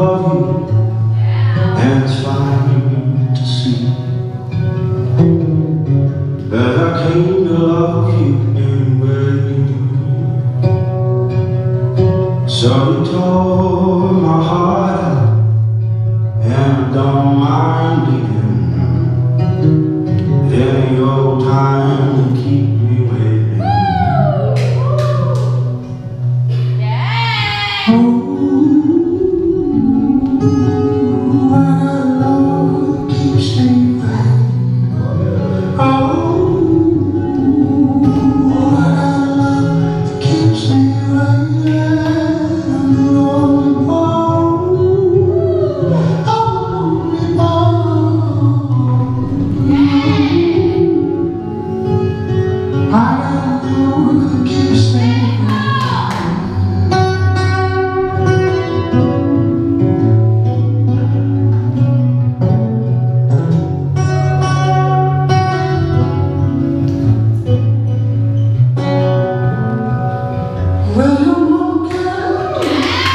above you, and it's fine to see that I came to love you anyway. So you told